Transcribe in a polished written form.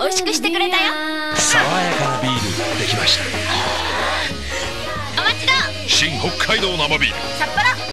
美味しくしてくれたよ。 爽やかなビールできました。 お待ちだ。 新北海道生ビール。